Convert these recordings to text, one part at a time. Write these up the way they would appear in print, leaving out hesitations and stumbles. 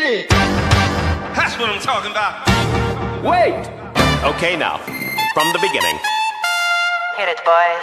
shit. That's what I'm talking about. Wait. Okay, now, from the beginning. Hit it, boys.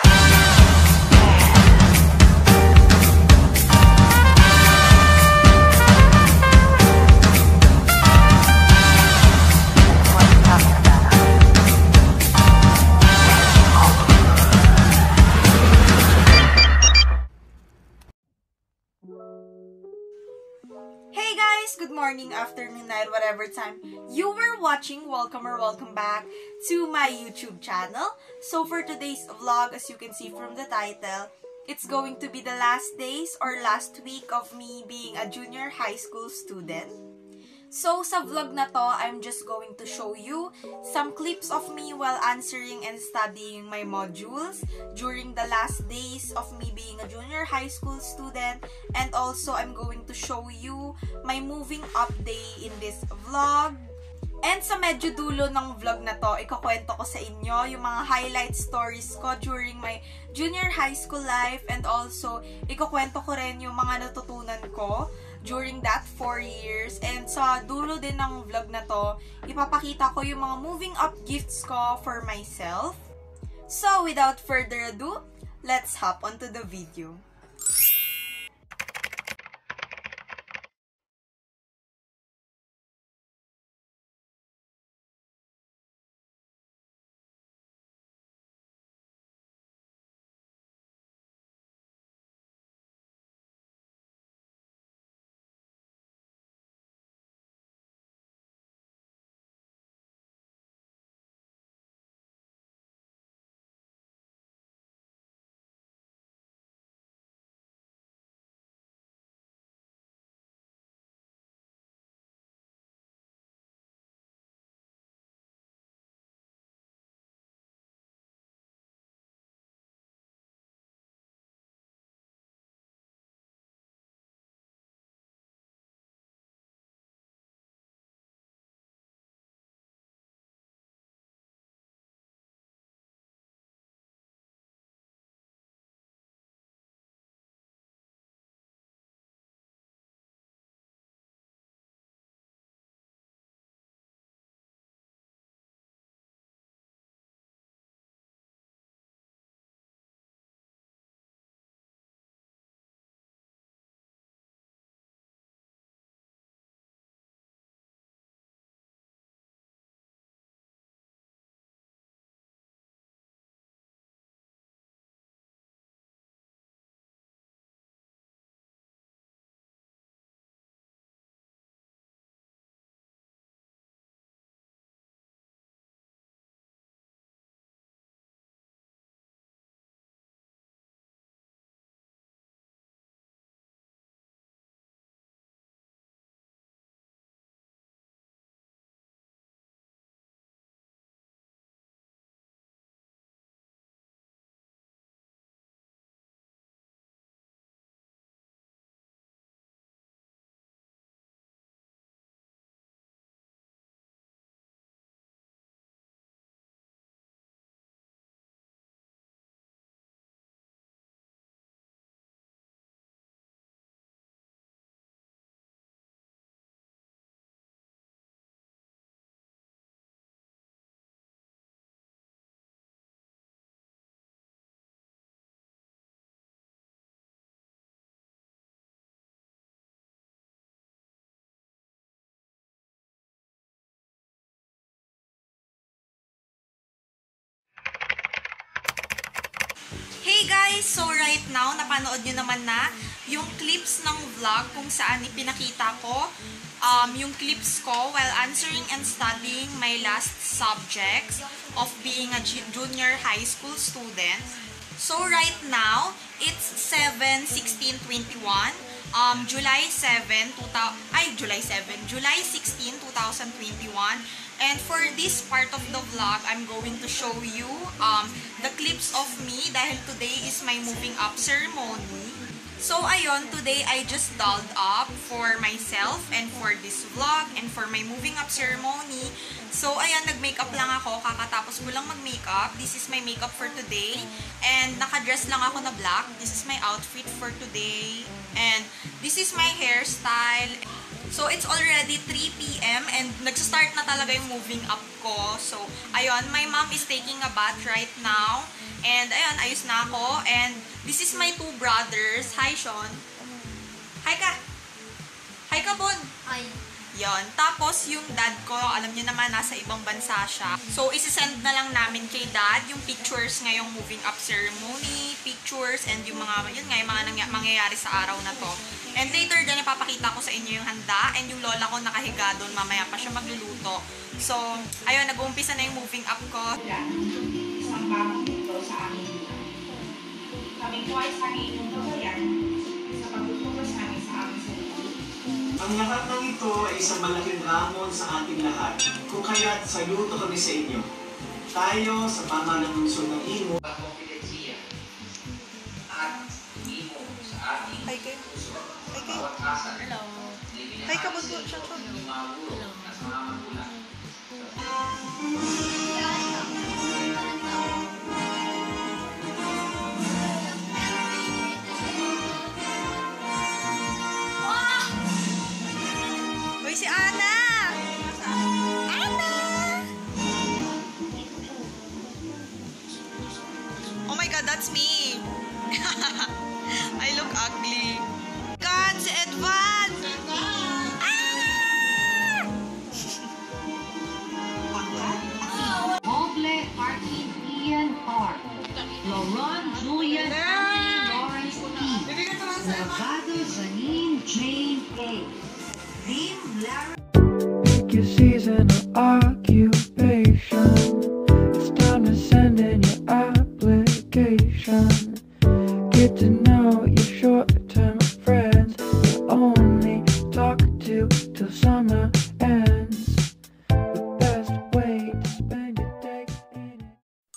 Hey guys! Good morning, afternoon, night, whatever time you were watching. Welcome or welcome back to my YouTube channel. So for today's vlog, as you can see from the title, it's going to be the last days or last week of me being a junior high school student. So sa vlog na to, I'm just going to show you some clips of me while answering and studying my modules during the last days of me being a junior high school student. And also, I'm going to show you my moving up day in this vlog. And sa medyo dulo ng vlog na to, ikukwento ko sa inyo yung mga highlight stories ko during my junior high school life. And also, ikukwento ko rin yung mga natutunan ko during that 4 years. And sa dulo din ng vlog na to, ipapakita ko yung mga moving up gifts ko for myself. So, without further ado, let's hop onto the video. Hey guys! So right now, napanood nyo naman na yung clips ng vlog kung saan ipinakita ko yung clips ko while answering and studying my last subjects of being a junior high school student. So right now, it's 7/16/21, July 16, 2021. And for this part of the vlog, I'm going to show you the clips of me dahil today is my moving up ceremony. So ayun, today I just dolled up for myself and for this vlog and for my moving up ceremony. So ayan, nag-makeup lang ako, kakatapos ko lang mag-makeup. This is my makeup for today and nakadress lang ako na black. This is my outfit for today. And this is my hairstyle. So, it's already 3 p.m. and nagsastart na talaga yung moving up ko. So, ayun, my mom is taking a bath right now. And, ayun, ayos na ako. And, this is my 2 brothers. Hi, Sean. Hi ka. Hi ka, Bon. Hi. Yon. Tapos, yung dad ko, alam niyo naman, nasa ibang bansa siya. So, isi-send na lang namin kay dad yung pictures ngayong moving up ceremony, pictures, and yung mga, yun nga, yung mga mangyayari sa araw na to. And later, din ipapakita ko sa inyo yung handa, and yung lola ko nakahiga doon, mamaya pa siya magluluto. So, ayun, nag-uumpisa na yung moving up ko. Isang bawang dito sa amin. Kami po ay sarili ng babayan sa pagtutulos namin sa aming sarili. Ang lahat ng ito ay isang malaking ramon sa ating lahat. Kung kaya't saludo kami sa inyo. Tayo sa pamahalang lungsod ng Imo. Konfidensiya at imo sa ating puso. Bawat asal. Hi, kabunso. Yung mga guro at mga magulang. Uy, si Ana! Ana! Oh my God, that's me! I look ugly. God, si Edvan! Moble, Arkin, Ian, R. Laurent, Julian, Anthony, Lawrence, T. Lavado, Janine, Jane, A. Lim, Larry. Pick your season or occupation. It's time to send in your application. Get to know your short-term friends you only talk to till summer ends. The best way to spend your day in it.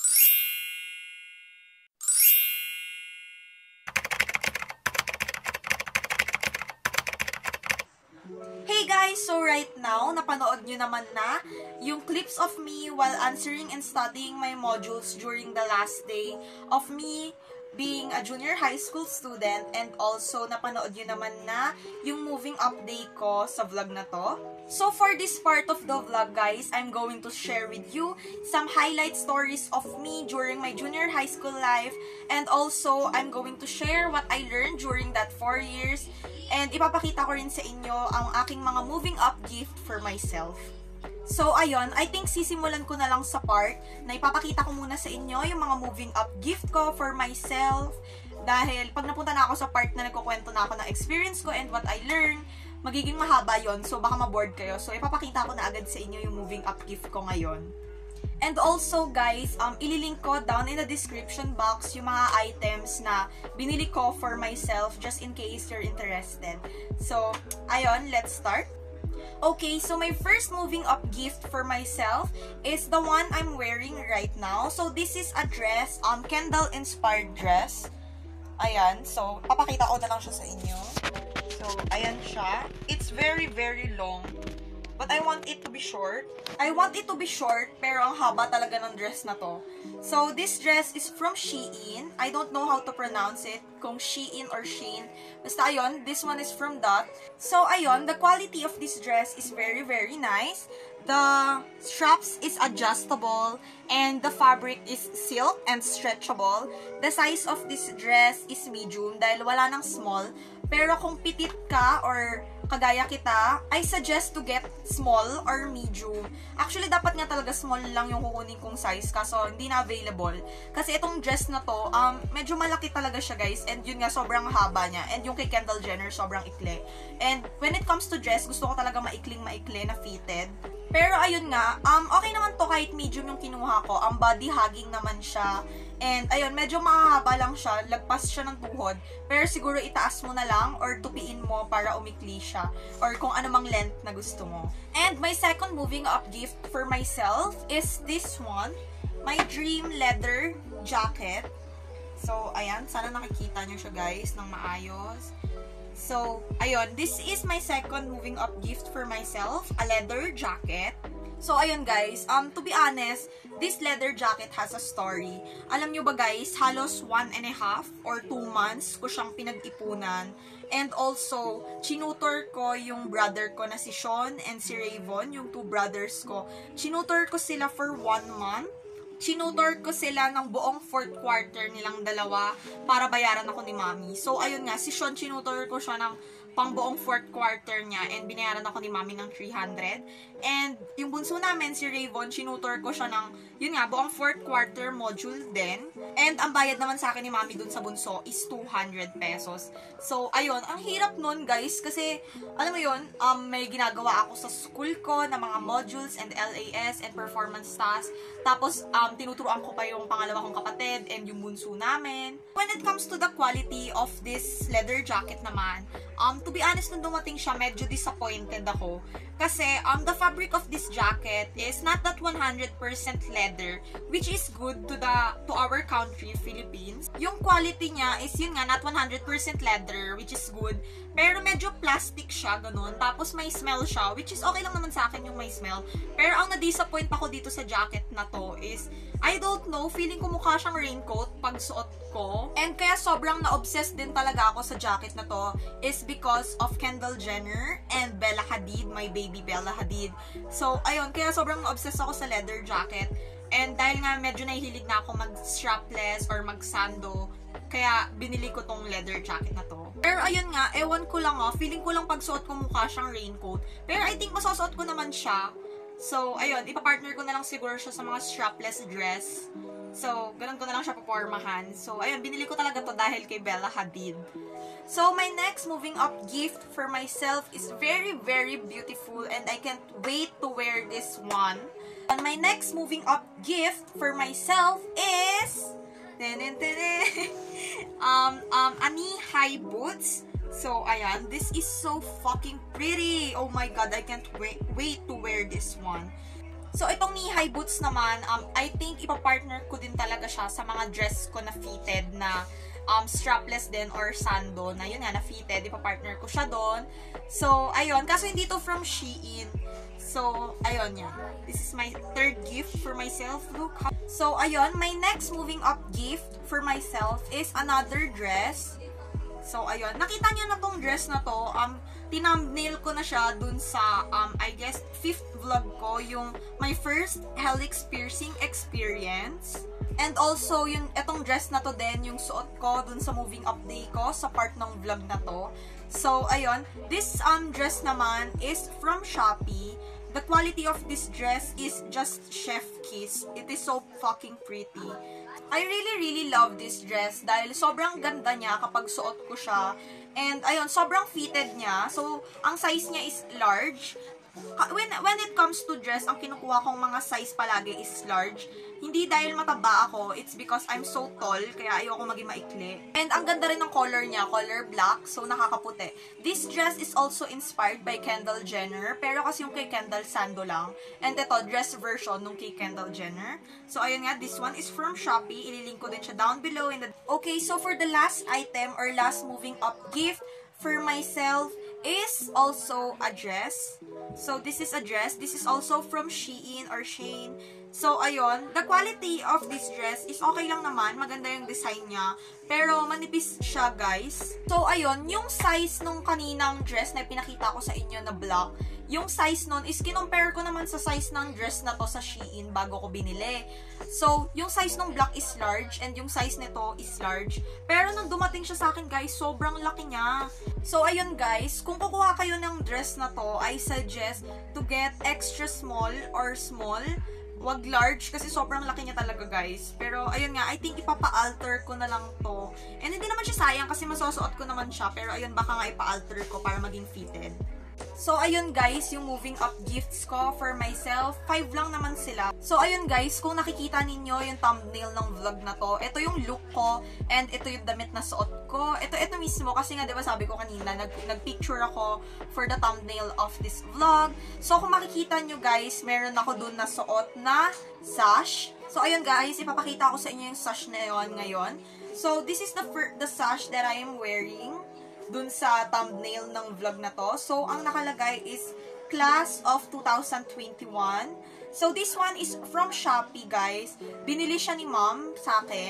Hey guys, so right now, napanood nyo naman na yung clips of me while answering and studying my modules during the last day of me being a junior high school student, and also napanood nyo naman na yung moving up day ko sa vlog na to. So for this part of the vlog guys, I'm going to share with you some highlight stories of me during my junior high school life, and also I'm going to share what I learned during that 4 years, and ipapakita ko rin sa inyo ang aking mga moving up gift for myself. So, ayun, I think sisimulan ko na lang sa part na ipapakita ko muna sa inyo yung mga moving up gift ko for myself. Dahil, pag napunta na ako sa part na nagkukwento na ako ng experience ko and what I learned, magiging mahaba yon, so baka maboard kayo. So, ipapakita ko na agad sa inyo yung moving up gift ko ngayon. And also, guys, ililink ko down in the description box yung mga items na binili ko for myself just in case you're interested. So, ayun, let's start. Okay, so my first moving up gift for myself is the one I'm wearing right now. So, this is a dress, Kendall-inspired dress. Ayan, so, papakita ko na lang siya sa inyo. So, ayan siya. It's very, very long. But I want it to be short. I want it to be short, pero ang haba talaga ng dress na to. So, this dress is from Shein. I don't know how to pronounce it, kung Shein or Shein. Basta ayun, this one is from Dot. So, ayun, the quality of this dress is very, very nice. The straps is adjustable, and the fabric is silk and stretchable. The size of this dress is medium dahil wala nang small. Pero kung pitit ka or kagaya kita, I suggest to get small or medium. Actually, dapat nga talaga small lang yung kukunin kong size, kaso hindi na available. Kasi itong dress na to, medyo malaki talaga siya guys, and yun nga, sobrang haba niya. And yung kay Kendall Jenner, sobrang ikli. And when it comes to dress, gusto ko talaga maikling-maikli na fitted. Pero ayun nga, okay naman to kahit medium yung kinuha ko. Body hugging naman siya. And ayun, medyo mahaba lang siya, lagpas siya ng tuhod. Pero siguro itaas mo na lang or tupiin mo para umikli siya. Or kung ano mang length na gusto mo. And my second moving up gift for myself is this one. My dream leather jacket. So, ayan, sana nakikita nyo siya guys ng maayos. So, ayun, this is my second moving up gift for myself, a leather jacket. So, ayun guys, to be honest, this leather jacket has a story. Alam nyo ba guys, halos 1.5 or 2 months ko siyang pinag-ipunan. And also, chinutor ko yung brother ko na si Sean and si Rayvon, yung 2 brothers ko. Chinutor ko sila for 1 month. Chinutor ko sila ng buong 4th quarter nilang dalawa para bayaran ako ni Mami. So, ayun nga, si Sean, chinutor ko siya ng pang buong 4th quarter niya and binayaran ako ni Mami ng 300. And yung bunso namin, si Rayvon, chinutor ko siya ng, yun nga, buong 4th quarter module din. And ang bayad naman sa akin ni Mami dun sa bunso is 200 pesos. So, ayun, ang hirap nun, guys, kasi, alam mo yun, may ginagawa ako sa school ko na mga modules and LAS and performance tasks. Tapos, tinuturuan ko pa yung pangalawa kong kapatid and yung bunso namin. When it comes to the quality of this leather jacket naman, to be honest, nung dumating siya, medyo disappointed ako. Kasi, the fabric of this jacket is not that 100% leather, which is good to our country, Philippines. Yung quality niya is, yun nga, not 100% leather, which is good. Pero medyo plastic siya, ganun. Tapos may smell siya, which is okay lang naman sa akin yung may smell. Pero ang na-disappoint ako dito sa jacket na to is, I don't know, feeling ko mukha siyang raincoat pag suot ko. And kaya sobrang na-obsessed din talaga ako sa jacket na to is because of Kendall Jenner and Bella Hadid, my baby Bella Hadid. So, ayun, kaya sobrang na-obsessed ako sa leather jacket. And dahil nga medyo nahihilig na ako mag-strapless or mag-sando, kaya binili ko tong leather jacket na to. Pero ayun nga, ewan ko lang feeling ko lang pag suot ko mukha siyang raincoat. Pero I think masusuot ko naman siya. So, ayun, ipapartner ko na lang siguro siya sa mga strapless dress. So, ganun ko na lang siya papormahan. So, ayun, binili ko talaga to dahil kay Bella Hadid. So, my next moving up gift for myself is very, very beautiful and I can't wait to wear this one. And my next moving up gift for myself is knee-high boots. So, ayan, this is so fucking pretty. Oh my god, I can't wait to wear this one. So, itong knee-high boots naman, I think ipapartner ko din talaga siya sa mga dress ko na fitted na strapless din or sando na yun nga, na fitted. Ipapartner ko siya doon. So, ayun. Kaso hindi to from Shein. So, ayun yan. This is my 3rd gift for myself. Look. So, ayun. My next moving up gift for myself is another dress. So, ayun. Nakita niyo na tong dress na to. Tinthumbnail ko na siya dun sa, I guess, 5th vlog ko. Yung my first helix piercing experience. And also, yung etong dress na to din, yung suot ko dun sa moving up day ko sa part ng vlog na to. So, ayun. This dress naman is from Shopee. The quality of this dress is just chef kiss. It is so fucking pretty. I really love this dress dahil sobrang ganda niya kapag suot ko siya. And, ayun, sobrang fitted niya. So, ang size niya is large. When it comes to dress, ang kinukuha kong mga size palagi is large. Hindi dahil mataba ako, it's because I'm so tall, kaya ayoko maging maikli. And ang ganda rin ng color niya, color black, so nakakaputi. This dress is also inspired by Kendall Jenner, pero kasi yung kay Kendall sando lang. And ito, dress version nung kay Kendall Jenner. So ayun nga, this one is from Shopee. Ililink ko din siya down below. Okay, so for the last item or last moving up gift for myself is also a dress. So this is a dress. This is also from Shein or Shane. So, ayun, the quality of this dress is okay lang naman. Maganda yung design niya. Pero, manipis siya, guys. So, ayun, yung size nung kaninang dress na pinakita ko sa inyo na black, yung size nun is kinompare ko naman sa size ng dress na to sa Shein bago ko binili. So, yung size nung black is large and yung size nito is large. Pero, nung dumating siya sa akin, guys, sobrang laki niya. So, ayun, guys, kung kukuha kayo ng dress na to, I suggest to get extra small or small. Wag large kasi sobrang laki niya talaga, guys. Pero, ayun nga, I think ipapa-alter ko na lang to. And hindi naman siya sayang kasi masusuot ko naman siya. Pero, ayun, baka nga ipa-alter ko para maging fitted. So, ayun guys, yung moving up gifts ko for myself. 5 lang naman sila. So, ayun guys, kung nakikita ninyo yung thumbnail ng vlog na to, ito yung look ko, and ito yung damit na suot ko. Ito mismo, kasi nga diba sabi ko kanina, nag-picture ako for the thumbnail of this vlog. So, kung makikita nyo guys, meron ako dun na suot na sash. So, ayun guys, ipapakita ko sa inyo yung sash na yun ngayon. So, this is the sash that I am wearing dun sa thumbnail ng vlog na to. So, ang nakalagay is Class of 2021. So, this one is from Shopee, guys. Binili siya ni mom sa akin.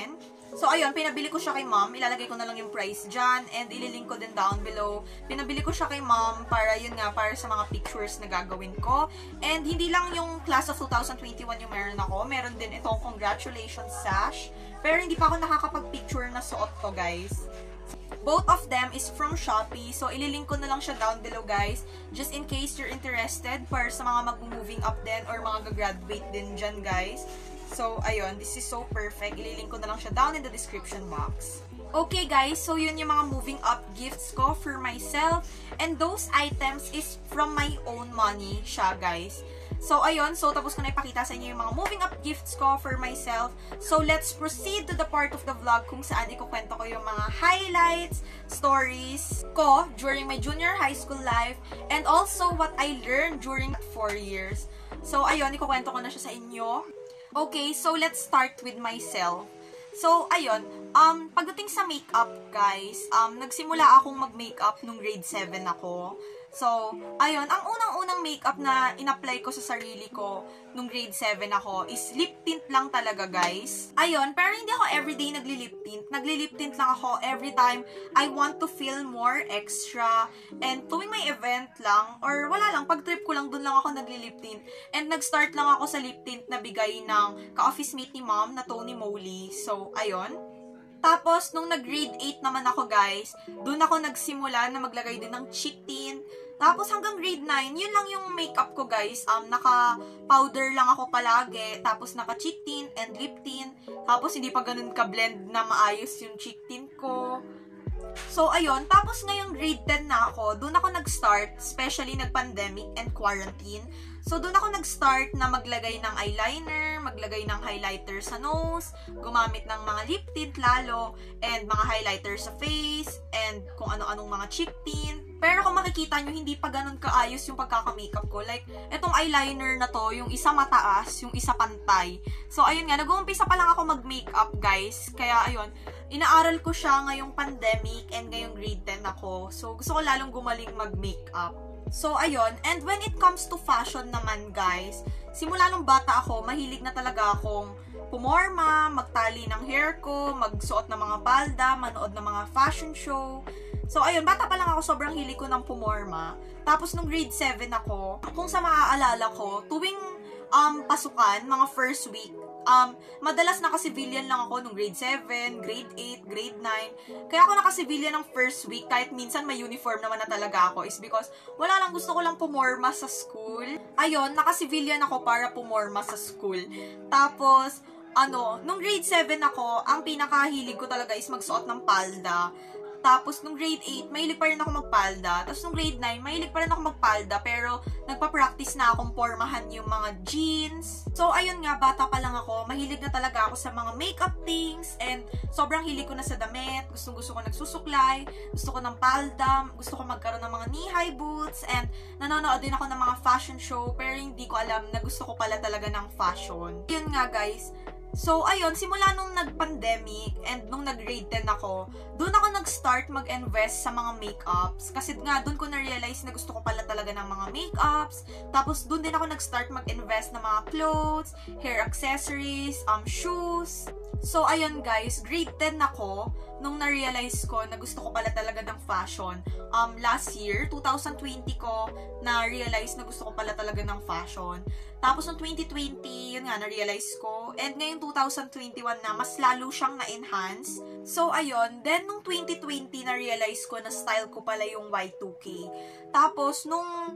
So, ayun, pinabili ko siya kay mom. Ilalagay ko na lang yung price dyan. And ililink ko din down below. Pinabili ko siya kay mom para, yun nga, para sa mga pictures na gagawin ko. And hindi lang yung class of 2021 yung meron ako. Meron din itong congratulations sash. Pero hindi pa ako nakakapag-picture na suot to, guys. Both of them is from Shopee. So, ililink ko na lang siya down below, guys. Just in case you're interested para sa mga mag-moving up din or mga gagraduate din dyan, guys. So, ayun, this is so perfect. Ililink ko na lang siya down in the description box. Okay, guys, so yun yung mga moving up gifts ko for myself. And those items is from my own money siya, guys. So, ayun, so tapos ko na ipakita sa inyo yung mga moving up gifts ko for myself. So, let's proceed to the part of the vlog kung saan ikukwento ko yung mga highlights, stories ko during my junior high school life, and also what I learned during 4 years. So, ayun, ikukwento ko na siya sa inyo. Okay, so let's start with myself. So, ayun, pagdating sa makeup, guys, nagsimula akong mag-makeup nung grade 7 ako. So, ayun, ang unang-unang makeup na in-apply ko sa sarili ko nung grade 7 ako is lip tint lang talaga, guys. Ayun, pero hindi ako everyday nagli-lip tint. Nagli-lip tint lang ako every time I want to feel more extra. And tuwing may event lang, or wala lang, pag trip ko lang, dun lang ako nagli-lip tint. And nag-start lang ako sa lip tint na bigay ng ka-office mate ni mom na Tony Moly. So, ayun. Tapos, nung nag-grade 8 naman ako, guys, dun ako nagsimula na maglagay din ng cheek tint. Tapos, hanggang grade 9, yun lang yung makeup ko, guys. Naka-powder lang ako palagi. Tapos, naka-cheek tint and lip tint. Tapos, hindi pa ganun ka-blend na maayos yung cheek tint ko. So, ayun. Tapos, ngayong grade 10 na ako, dun ako nag-start, especially nag-pandemic and quarantine. So, doon ako nag-start na maglagay ng eyeliner, maglagay ng highlighter sa nose, gumamit ng mga lip tint lalo, and mga highlighter sa face, and kung ano-anong mga cheek tint. Pero kung makikita nyo, hindi pa ganun kaayos yung pagkaka-makeup ko. Like, etong eyeliner na to, yung isa mataas, yung isa pantay. So, ayun nga, nag-uumpisa pa lang ako mag-makeup, guys. Kaya, ayun, inaaral ko siya ngayong pandemic and ngayong grade 10 ako. So, gusto ko lalong gumaling mag-makeup. So, ayun. And when it comes to fashion naman, guys, simula nung bata ako, mahilig na talaga akong pumorma, magtali ng hair ko, magsuot ng mga palda, manood ng mga fashion show. So, ayun, bata pa lang ako, sobrang hilig ko ng pumorma. Tapos, nung grade 7 ako, kung sa maaalala ko, tuwing pasukan, mga first week, madalas naka-civilian lang ako nung grade 7, grade 8, grade 9. Kaya ako naka-civilian ng first week, kahit minsan may uniform naman na talaga ako, is because wala lang, gusto ko lang pumorma sa school. Ayun, naka-civilian ako para pumorma sa school. Tapos, nung grade 7 ako, ang pinakahilig ko talaga is magsuot ng palda. Tapos, nung grade 8, mahilig pa rin ako magpalda. Tapos, nung grade 9, mahilig pa rin ako magpalda. Pero, nagpa-practice na akong pormahan yung mga jeans. So, ayun nga, bata pa lang ako. Mahilig na talaga ako sa mga makeup things. And, sobrang hilig ko na sa damit. Gusto ko nagsusuklay. Gusto ko ng palda. Gusto ko magkaroon ng mga knee-high boots. And, nanonood din ako ng mga fashion show. Pero, hindi ko alam na gusto ko pala talaga ng fashion. Yun nga, guys. So, ayun, simula nung nag-pandemic and nung nag-grade 10 ako, doon ako nag-start mag-invest sa mga makeups. Kasi nga, doon ko na-realize na gusto ko pala talaga ng mga makeups. Tapos, doon din ako nag-start mag-invest ng mga clothes, hair accessories, shoes. So, ayun guys, grade 10 ako nung na-realize ko na gusto ko pala talaga ng fashion. Last year, 2020 ko, na-realize na gusto ko pala talaga ng fashion. Tapos, noong 2020, yun nga, na-realize ko. And ngayon, 2021 na, mas lalo siyang na-enhance. So, ayun. Then, nung 2020, na-realize ko na style ko pala yung Y2K. Tapos, nung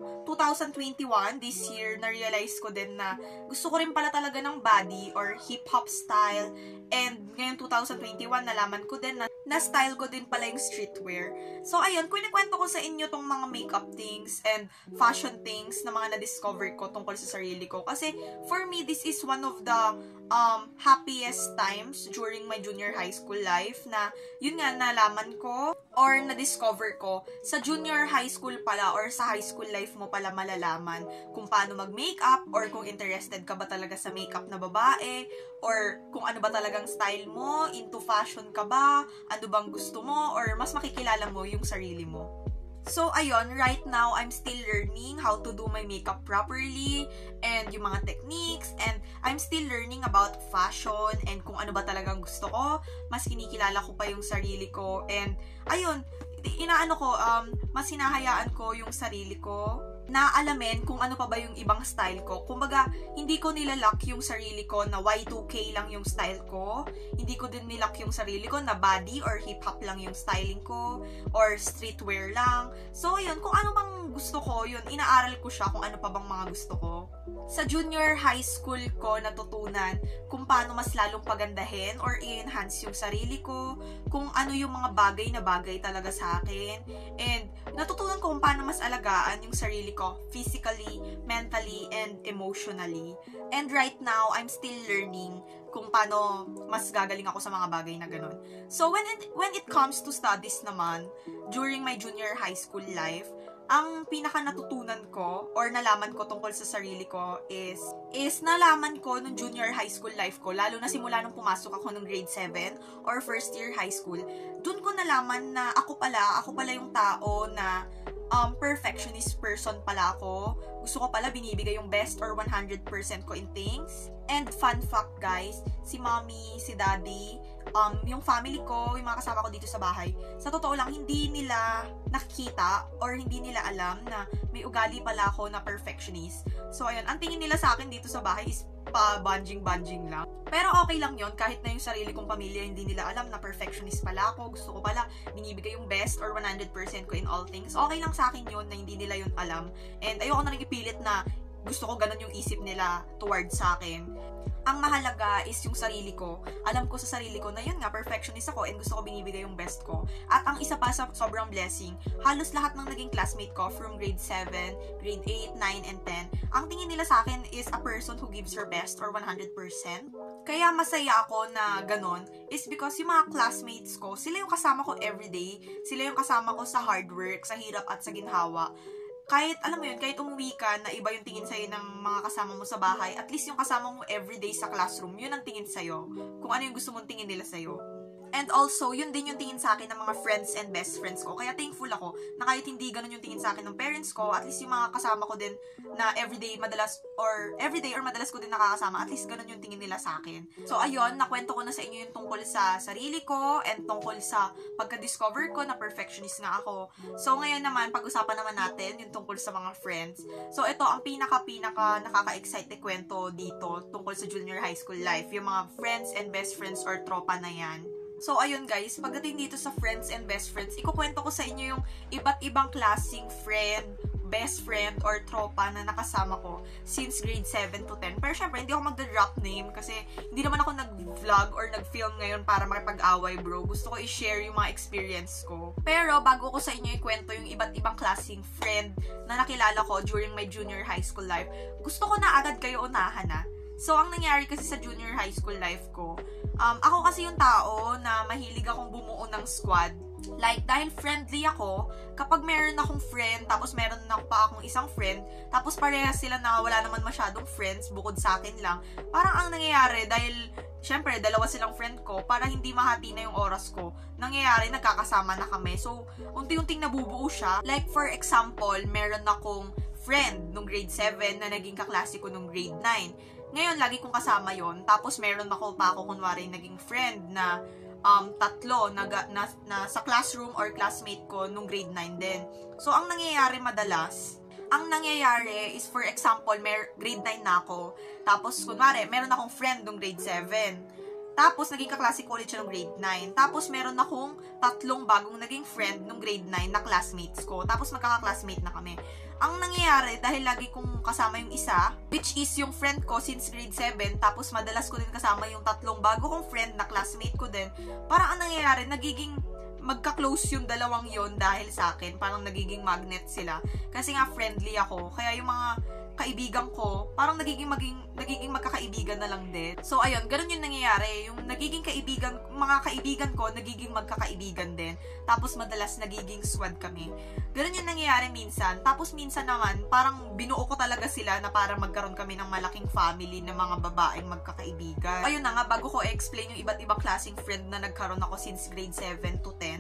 2021, this year, na-realize ko din na gusto ko rin pala talaga ng body or hip-hop style. And ngayon 2021, nalaman ko din na style ko din pala yung streetwear. So, ayun, kunikwento ko sa inyo tong mga makeup things and fashion things na mga na-discover ko tungkol sa sarili ko. Kasi, for me, this is one of the happiest times during my junior high school life na, yun nga, nalaman ko or na-discover ko sa junior high school pala or sa high school life mo pala malalaman kung paano mag-makeup or kung interested ka ba talaga sa makeup na babae or kung ano ba talagang style mo, into fashion ka ba, ano bang gusto mo, or mas makikilala mo yung sarili mo. So, ayun, right now, I'm still learning how to do my makeup properly and yung mga techniques, and I'm still learning about fashion and kung ano ba talagang gusto ko. Mas kinikilala ko pa yung sarili ko, and ayun, mas hinahayaan ko yung sarili ko na alamin kung ano pa ba yung ibang style ko. Kumbaga, hindi ko nilalak yung sarili ko na Y2K lang yung style ko. Hindi ko din nilak yung sarili ko na body or hip-hop lang yung styling ko, or streetwear lang. So, yun, kung ano bang gusto ko, yun, inaaral ko siya kung ano pa bang mga gusto ko. Sa junior high school ko, natutunan kung paano mas lalong pagandahin or i-enhance yung sarili ko, kung ano yung mga bagay na bagay talaga sa akin, and natutunan ko kung paano mas alagaan yung sarili ko physically, mentally, and emotionally. And right now, I'm still learning kung paano mas gagaling ako sa mga bagay na ganun. So, when it comes to studies naman, during my junior high school life, ang pinaka natutunan ko or nalaman ko tungkol sa sarili ko is nalaman ko nung junior high school life ko, lalo na simula nung pumasok ako nung grade 7 or first year high school. Doon ko nalaman na ako pala yung tao na perfectionist person pala ako. Gusto ko pala binibigay yung best or 100% ko in things. And fun fact guys, si mommy, si daddy, yung family ko, yung mga kasama ko dito sa bahay, sa totoo lang, hindi nila nakikita or hindi nila alam na may ugali pala ako na perfectionist. So, ayun, ang tingin nila sa akin dito sa bahay is pa-banjing-banjing lang. Pero okay lang yon, kahit na yung sarili kong pamilya hindi nila alam na perfectionist pala ako, gusto ko pala binibigay yung best or 100% ko in all things. Okay lang sa akin yun na hindi nila yun alam. And ayoko na rin ipilit na gusto ko ganun yung isip nila towards sa akin. Ang mahalaga is yung sarili ko. Alam ko sa sarili ko na yun nga, perfectionist ako and gusto ko binibigay yung best ko. At ang isa pa sa sobrang blessing, halos lahat ng naging classmate ko from grade 7, grade 8, 9, and 10, ang tingin nila sa akin is a person who gives her best or 100%. Kaya masaya ako na ganun is because yung mga classmates ko, sila yung kasama ko everyday, sila yung kasama ko sa hard work, sa hirap at sa ginhawa. Kahit, alam mo yun, kahit umuwi ka na iba yung tingin sa'yo ng mga kasama mo sa bahay, at least yung kasama mo everyday sa classroom, yun ang tingin sa'yo. Kung ano yung gusto mong tingin nila sa'yo. And also, yun din yung tingin sa akin ng mga friends and best friends ko. Kaya thankful ako na kahit hindi ganun yung tingin sa akin ng parents ko, at least yung mga kasama ko din na everyday or madalas ko din nakakasama, at least ganun yung tingin nila sa akin. So, ayun, nakwento ko na sa inyo yung tungkol sa sarili ko and tungkol sa pagka-discover ko na perfectionist nga ako. So, ngayon naman, pag-usapan naman natin yung tungkol sa mga friends. So, ito, ang pinaka nakaka-excite na kwento dito tungkol sa junior high school life. Yung mga friends and best friends or tropa na yan. So, ayun guys, pagdating dito sa friends and best friends, ikukwento ko sa inyo yung iba't ibang klaseng friend, best friend, or tropa na nakasama ko since grade 7 to 10. Pero syempre, hindi ako magda-drop name kasi hindi naman ako nag-vlog or nag-film ngayon para makipag-away, bro. Gusto ko i-share yung mga experience ko. Pero, bago ko sa inyo ikwento yung iba't ibang klaseng friend na nakilala ko during my junior high school life, gusto ko na agad kayo unahan na. So, ang nangyari kasi sa junior high school life ko, ako kasi yung tao na mahilig akong bumuo ng squad. Like, dahil friendly ako, kapag meron akong friend, tapos meron na pa akong isang friend, tapos parehas sila na wala naman masyadong friends, bukod sa akin lang, parang ang nangyayari, dahil, syempre, dalawa silang friend ko, para hindi mahati na yung oras ko, nangyayari, nagkakasama na kami. So, unti-unting nabubuo siya. Like, for example, meron akong friend nung grade 7 na naging kaklase ko nung grade 9. Ngayon, lagi kong kasama yon. Tapos, meron pa ako kunwari naging friend na tatlo na sa classroom or classmate ko nung grade 9 din. So, ang nangyayari is, for example, grade 9 na ako. Tapos, kunwari, meron akong friend nung grade 7. Tapos, naging kaklase ko ulit siya nung grade 9. Tapos, meron akong tatlong bagong naging friend nung grade 9 na classmates ko. Tapos, magkaka-classmate na kami. Ang nangyayari, dahil lagi kong kasama yung isa, which is yung friend ko since grade 7, tapos madalas ko din kasama yung tatlong bago kong friend na classmate ko din, parang ang nangyayari, nagiging magka-close yung dalawang yon dahil sa akin. Parang nagiging magnet sila. Kasi nga friendly ako. Kaya yung mga kaibigan ko, parang nagiging magkakaibigan na lang din. So, ayun, ganun yung nangyayari. Yung mga kaibigan ko, nagiging magkakaibigan din. Tapos, madalas nagiging squad kami. Ganun yung nangyayari minsan. Tapos, minsan naman, parang binuo ko talaga sila na para magkaroon kami ng malaking family ng mga babaeng magkakaibigan. Ayun na nga, bago ko explain yung iba't ibang klaseng friend na nagkaroon ako since grade 7 to 10,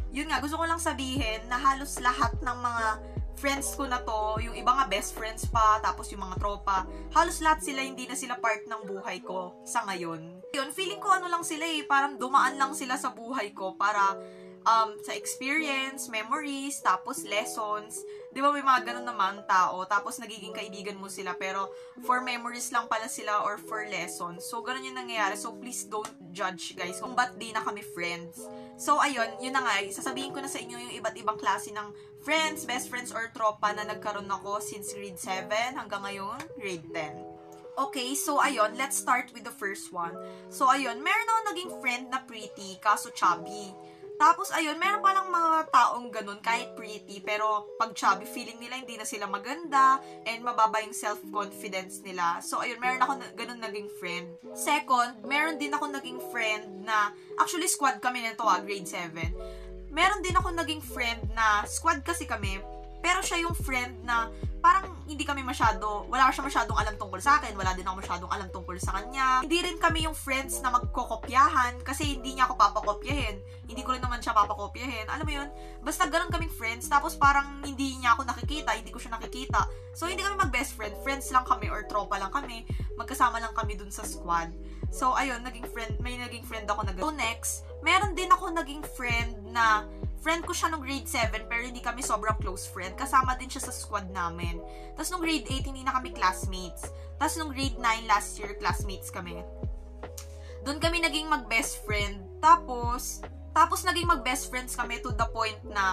yun nga, gusto ko lang sabihin na halos lahat ng mga friends ko na to, yung iba nga best friends pa, tapos yung mga tropa, halos lahat sila hindi na sila part ng buhay ko sa ngayon. Yun, feeling ko ano lang sila parang dumaan lang sila sa buhay ko para sa experience, memories, tapos lessons. Di ba may mga ganun naman tao, tapos nagiging kaibigan mo sila, pero for memories lang pala sila or for lessons. So, ganun yung nangyayari. So, please don't judge, guys, kung ba't di na kami friends. So, ayun, yun na nga. Sasabihin ko na sa inyo yung iba't ibang klase ng friends, best friends, or tropa na nagkaroon ako since grade 7 hanggang ngayon, grade 10. Okay, so ayun, let's start with the first one. So, ayun, meron ako naging friend na pretty, kaso chubby. Tapos, ayun, meron palang mga taong ganun, kahit pretty, pero pag chubby, feeling nila hindi na sila maganda, and mababa yung self-confidence nila. So, ayun, meron ako ganun naging friend. Second, meron din ako naging friend na, actually, squad kami nito grade 7. Meron din ako naging friend na, squad kasi kami, pero siya yung friend na, parang hindi kami wala siya masyadong alam tungkol sa akin, wala din ako masyadong alam tungkol sa kanya. Hindi rin kami yung friends na magkokopyahan kasi hindi niya ako papakopyahin. Hindi ko rin naman siya papakopyahin. Alam mo yun? Basta ganun kaming friends, tapos parang hindi niya ako nakikita, hindi ko siya nakikita. So, hindi kami mag-best friend. Friends lang kami or tropa lang kami. Magkasama lang kami dun sa squad. So, ayun, may naging friend ako na ganun. So, next, meron din ako naging friend na friend ko siya nung grade 7, pero hindi kami sobrang close friend. Kasama din siya sa squad namin. Tapos nung grade 8, hindi na kami classmates. Tapos nung grade 9 last year, classmates kami. Doon kami naging mag-best friend. Tapos naging mag-best friends kami to the point na,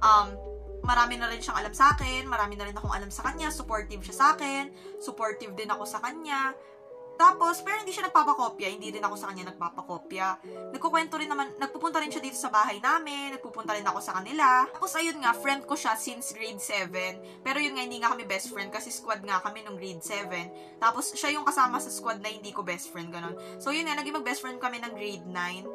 marami na rin siyang alam sa akin, marami na rin akong alam sa kanya, supportive siya sa akin, supportive din ako sa kanya. Tapos, pero hindi siya nagpapakopya, hindi rin ako sa kanya nagpapakopya. Nagkukwento rin naman, nagpupunta rin siya dito sa bahay namin, nagpupunta rin ako sa kanila. Tapos, ayun nga, friend ko siya since grade 7. Pero yun nga, hindi nga kami best friend kasi squad nga kami nung grade 7. Tapos, siya yung kasama sa squad na hindi ko best friend, ganun. So, yun nga, naging mag-best friend kami ng grade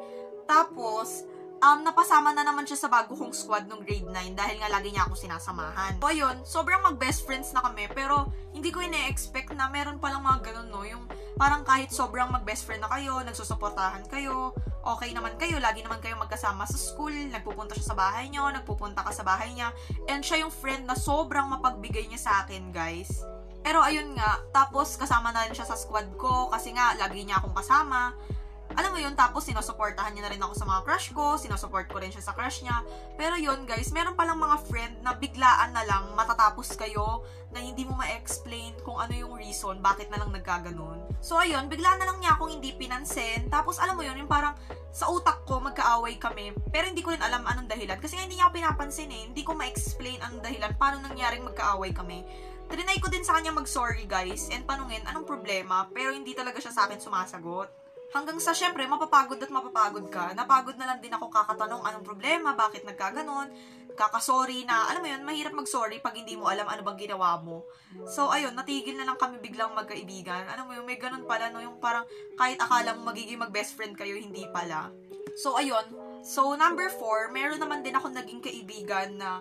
9. Tapos, napasama na naman siya sa bago kong squad nung grade 9 dahil nga lagi niya ako sinasamahan. So, ayun, sobrang mag-best friends na kami, pero hindi ko ina-expect na meron palang mga ganun, no? Yung parang kahit sobrang mag-best friend na kayo, nagsusuportahan kayo, okay naman kayo, lagi naman kayo magkasama sa school, nagpupunta siya sa bahay niyo, nagpupunta ka sa bahay niya, and siya yung friend na sobrang mapagbigay niya sa akin, guys. Pero ayun nga, tapos kasama na rin siya sa squad ko kasi nga, lagi niya akong kasama. Alam mo yun, tapos sinusuportahan niya na rin ako sa mga crush ko, sinusupport ko rin siya sa crush niya. Pero yun guys, meron palang mga friend na biglaan na lang matatapos kayo na hindi mo ma-explain kung ano yung reason, bakit na lang nagkaganon. So ayun, biglaan na lang niya akong hindi pinansin. Tapos alam mo yun, yung parang sa utak ko magkaaway kami, pero hindi ko rin alam anong dahilan. Kasi nga hindi niya ako pinapansin Hindi ko ma-explain anong dahilan, paano nangyaring magkaaway kami. Trinay ko din sa kanya mag-sorry guys, and tanungin anong problema, pero hindi talaga siya sa akin sumasagot. Hanggang sa, syempre, mapapagod ka. Napagod na lang din ako kakatanong anong problema, bakit nagkaganon, kakasorry na, alam mo yun, mahirap mag-sorry pag hindi mo alam ano bang ginawa mo. So, ayun, natigil na lang kami biglang magkaibigan. Alam mo yun, may ganun pala, no, yung parang kahit akala mo magiging mag-best friend kayo, hindi pala. So, ayun. So, number 4, meron naman din ako naging kaibigan na,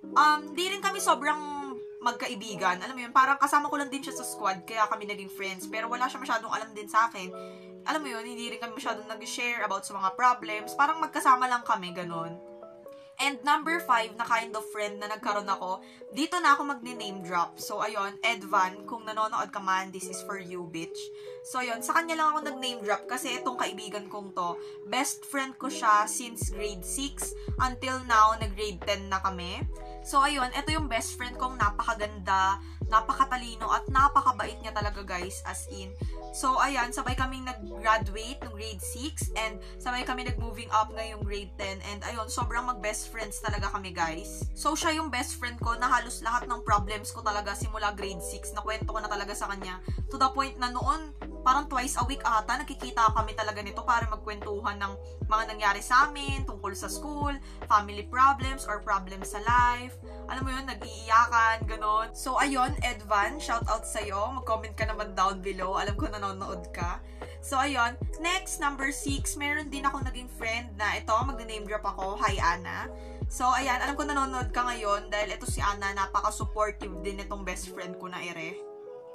di rin kami sobrang magkaibigan. Alam mo yun, parang kasama ko lang din siya sa squad, kaya kami naging friends. Pero wala siya masyadong alam din sa akin. Alam mo yun, hindi rin kami masyadong nag-share about sa mga problems. Parang magkasama lang kami, ganun. And number 5 na kind of friend na nagkaroon ako, dito na ako magne-name drop. So, ayun, Edvan, kung nanonood ka man, this is for you, bitch. So, ayun, sa kanya lang ako nag-name drop kasi itong kaibigan kong to, best friend ko siya since grade 6 until now, nag-grade 10 na kami. So, ayun, ito yung best friend kong napakaganda, napakatalino, at napakabait niya talaga, guys, as in. So, ayan, sabay kaming nag-graduate ng grade 6 and sabay kami nag-moving up ngayong grade 10 and ayun, sobrang mag-best friends talaga kami, guys. So, siya yung best friend ko na halos lahat ng problems ko talaga simula grade 6, nakwento ko na talaga sa kanya. To the point na noon, parang twice a week ata, nakikita kami talaga nito para magkwentuhan ng mga nangyari sa amin, tungkol sa school, family problems, or problems sa life. Alam mo yun, nag-iiyakan, ganon. So, ayun, Edvan, shout out sa'yo. Mag-comment ka naman down below. Alam ko nanonood ka. So, ayun. Next, number 6, meron din ako naging friend na ito, mag-name drop ako. Hi, Ana. So, ayan, alam ko nanonood ka ngayon dahil ito si Ana, napaka-supportive din itong best friend ko na ere.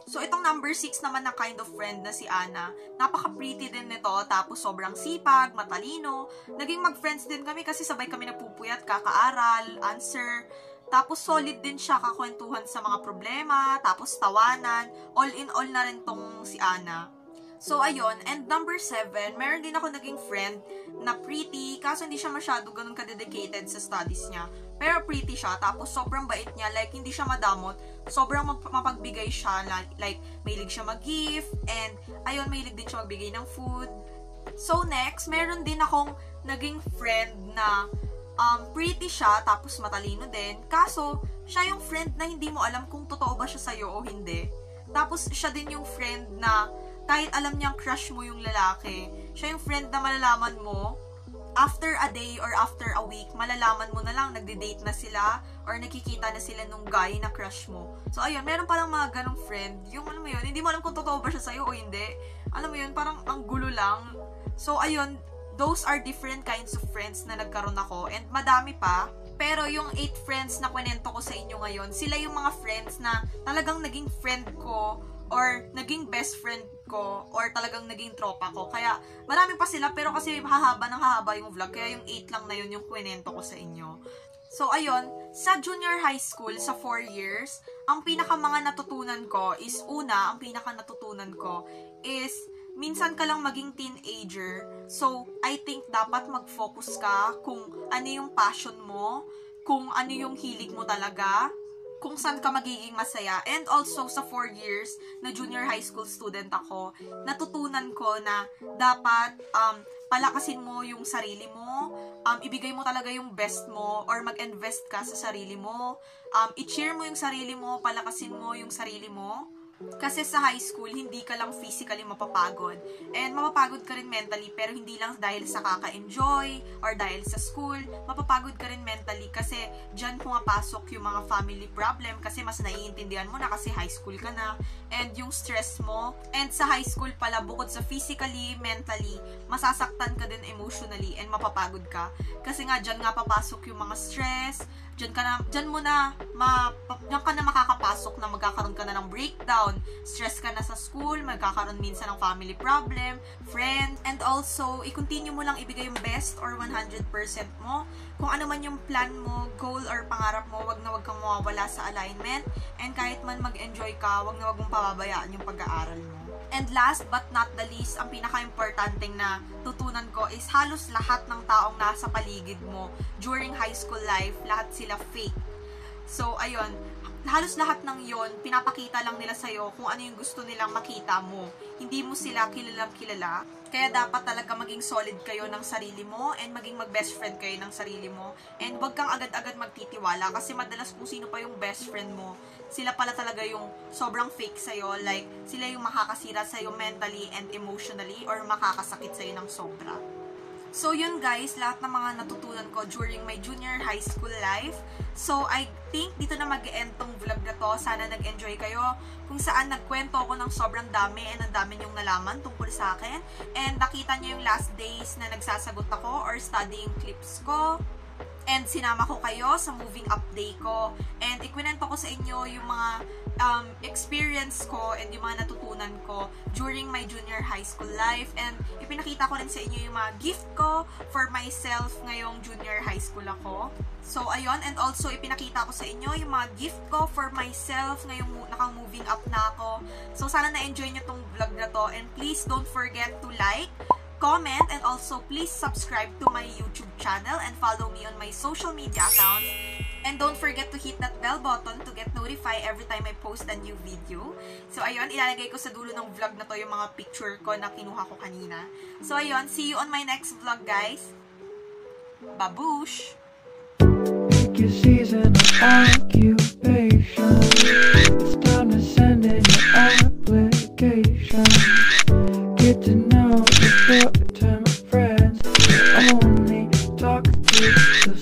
So, itong number 6 naman na kind of friend na si Ana, napaka-pretty din nito, tapos sobrang sipag, matalino. Naging mag-friends din kami kasi sabay kami nagpupuyat, kakaaral, answer. Tapos solid din siya kakwentuhan sa mga problema, tapos tawanan. All in all na rin tong si Ana. So, ayun. And number 7, meron din ako naging friend na pretty, kaso hindi siya masyado ganun ka-dedicated sa studies niya. Pero pretty siya, tapos sobrang bait niya, like hindi siya madamot, sobrang mapagbigay siya, like mahilig siya mag-gift, and ayun, mahilig din siya magbigay ng food. So, next, meron din akong naging friend na pretty siya, tapos matalino din. Kaso, siya yung friend na hindi mo alam kung totoo ba siya sa'yo o hindi. Tapos, siya din yung friend na kahit alam niyang crush mo yung lalaki, siya yung friend na malalaman mo, after a day or after a week, malalaman mo na lang, nagde-date na sila, or nakikita na sila nung guy na crush mo. So, ayun, meron palang mga ganong friend, yung alam mo yun, hindi mo alam kung totoo ba siya sa'yo o hindi. Alam mo yun, parang ang gulo lang. So, ayun, those are different kinds of friends na nagkaroon ako, and madami pa. Pero yung 8 friends na kwento ko sa inyo ngayon, sila yung mga friends na talagang naging friend ko, or naging best friend ko, or talagang naging tropa ko. Kaya, marami pa sila, pero kasi hahaba yung vlog, kaya yung 8 lang na yun yung kwento ko sa inyo. So, ayun, sa junior high school, sa 4 years, ang pinaka mga natutunan ko is, ang pinaka natutunan ko is, minsan ka lang maging teenager. So, I think dapat mag-focus ka kung ano yung passion mo, kung ano yung hilig mo talaga, kung saan ka magiging masaya. And also, sa 4 years na junior high school student ako, natutunan ko na dapat palakasin mo yung sarili mo, ibigay mo talaga yung best mo, or mag-invest ka sa sarili mo, i-cheer mo yung sarili mo, palakasin mo yung sarili mo. Kasi sa high school, hindi ka lang physically mapapagod. And mapapagod ka rin mentally, pero hindi lang dahil sa kaka-enjoy or dahil sa school. Mapapagod ka rin mentally kasi dyan pumapasok yung mga family problem kasi mas naiintindihan mo na kasi high school ka na. And yung stress mo. And sa high school pala, bukod sa physically, mentally, masasaktan ka din emotionally and mapapagod ka. Kasi nga, dyan nga papasok yung mga stress. Diyan ka na makakapasok na magkakaroon ka na ng breakdown, stress ka na sa school, magkakaroon minsan ng family problem, friend, and also, i-continue mo lang ibigay yung best or 100% mo. Kung ano man yung plan mo, goal or pangarap mo, wag kang mawawala sa alignment, and kahit man mag-enjoy ka, wag mong pababayaan yung pag-aaral mo. And last but not the least, ang pinaka-importanting na tutunan ko is halos lahat ng taong nasa paligid mo during high school life, lahat sila fake. So, ayun, halos lahat ng yon pinapakita lang nila sa'yo kung ano yung gusto nilang makita mo. Hindi mo sila kilalang kilala. Kaya dapat talaga maging solid kayo ng sarili mo and maging mag-best friend kayo ng sarili mo. And wag kang agad-agad magtitiwala kasi madalas kung sino pa yung best friend mo, sila pala talaga yung sobrang fake sa'yo. Like, sila yung makakasira sa'yo mentally and emotionally or makakasakit sa'yo ng sobra. So, yun guys, lahat ng mga natutunan ko during my junior high school life. So, I think dito na mag-end tong vlog na to. Sana nag-enjoy kayo. Kung saan nagkwento ako ng sobrang dami and ang dami niyong nalaman tungkol sa akin. And nakita niyo yung last days na nagsasagot ako or studying clips ko. And sinama ko kayo sa moving up day ko. And ikwinento ko sa inyo yung mga experience ko and yung mga natutunan ko during my junior high school life. And ipinakita ko rin sa inyo yung mga gift ko for myself ngayong junior high school ako. So, ayun. And also, ipinakita ko sa inyo yung mga gift ko for myself ngayong naka-moving up na ako. So, sana na-enjoy nyo tong vlog na to. And please don't forget to like, comment, and also please subscribe to my YouTube channel and follow me on my social media accounts. And don't forget to hit that bell button to get notified every time I post a new video. So, ayun, ilalagay ko sa dulo ng vlog na to yung mga picture ko na kinuha ko kanina. So, ayun, see you on my next vlog, guys. Babush! Pick your season of occupation. It's time to send in your application. Get to know your short-term friends. Only talk to the